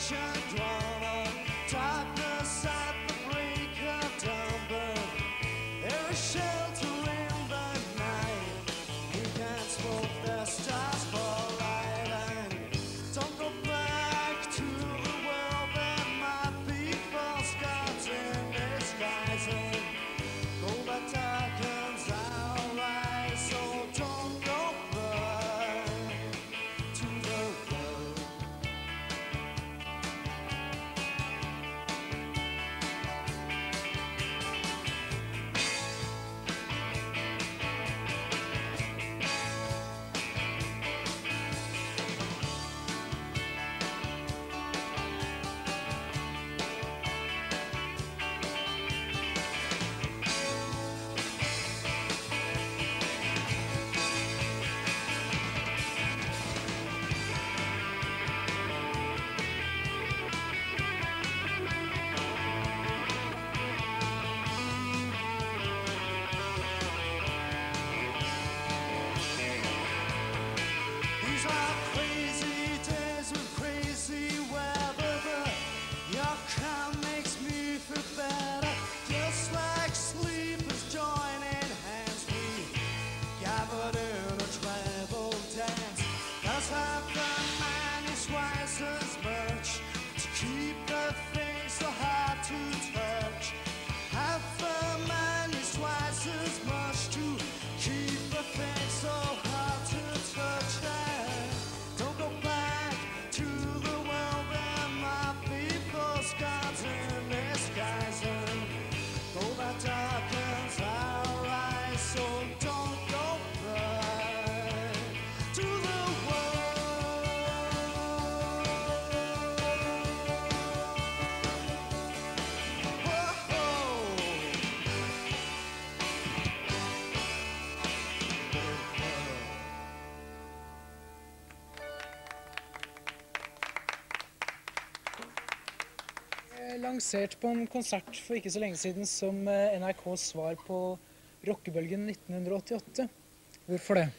Lansert på en konsert for ikke så lenge siden som NRKs svar på rockebølgen 1988. Hvorfor det?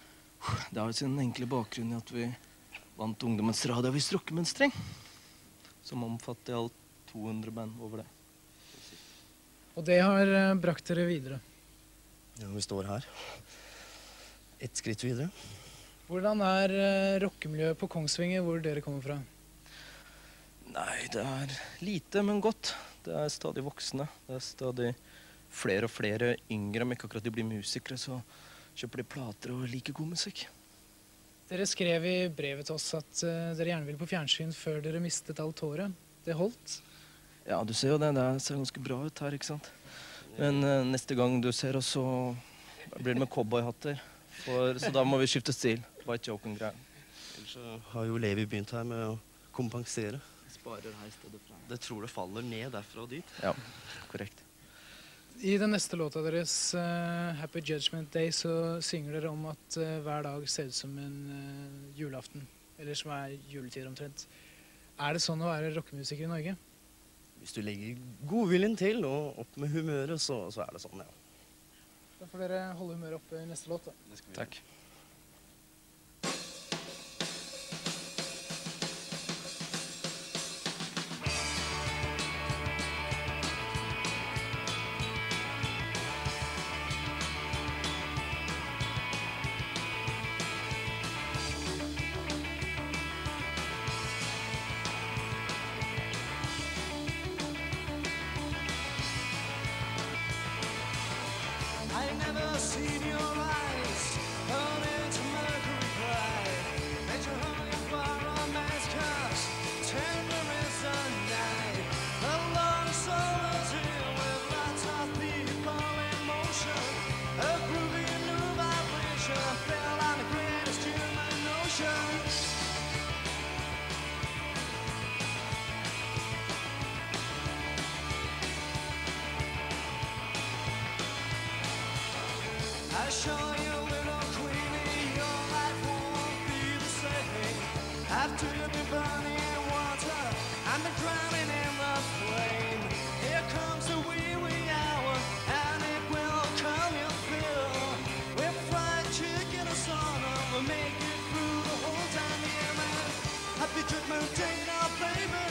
Det har sin enkle bakgrunn i at vi vant ungdommens radioavis rockemønstring, som omfatter i alt 200 band over det. Og det har brakt dere videre? Ja, vi står her. Et skritt videre. Hvordan er rockemiljøet på Kongsvinger, hvor dere kommer fra? Nei, det er lite, men godt. Det er stadig voksne. Det er stadig flere og flere yngre, om ikke akkurat de blir musikere, så kjøper de plater og liker god musikk. Dere skrev i brevet til oss at dere gjerne ville på fjernsyn før dere mistet alt håret. Det holdt? Ja, du ser jo det. Det ser ganske bra ut her, ikke sant? Men neste gang du ser oss, så blir det med cowboyhatter. Så da må vi skifte stil. White joking-greier. Ellers så har jo Levi begynt her med å kompensere. Sparer her i stedet fra. Det tror det faller ned derfra og dit. Ja, korrekt. I den neste låta deres, Happy Judgment Day, så synger dere om at hver dag ser ut som en julaften, eller som er juletid omtrent. Er det sånn å være rockemusiker i Norge? Hvis du legger godviljen til og opp med humøret, så er det sånn, ja. Da får dere holde humøret oppe i neste låt, da. Takk. I show you, little queenie, your life won't be the same. After you've been burning in water, and been drowning in the flame. Here comes the wee wee hour, and it will come your fill. With fried chicken or sauna, we'll make it through the whole time, yeah, man. Happy Judgment Day now, baby.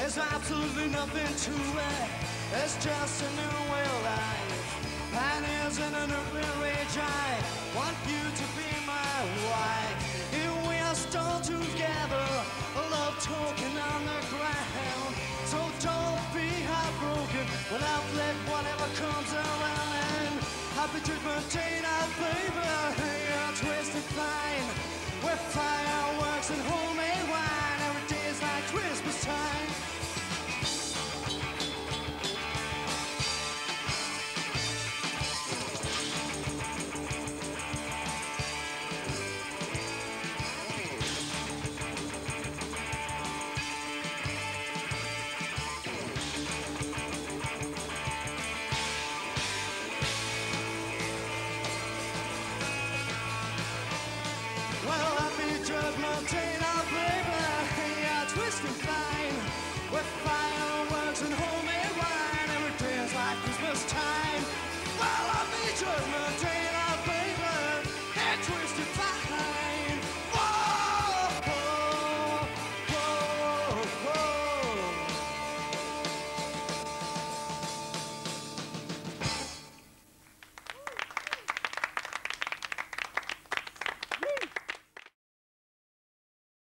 There's absolutely nothing to it. It's just a new way of life. Pioneers in a nuclear age. I want you to be my wife. If we are still together, love talking on the ground. So don't be heartbroken when I've let whatever comes around. And happy treatment day night, baby. You're twisted fine with fireworks and homemade wine. Every day's like Christmas time. Well, happy judgment day now, baby. You're twisting fine with fireworks and homemade wine. Every day is like Christmas time. Well, happy judgment day.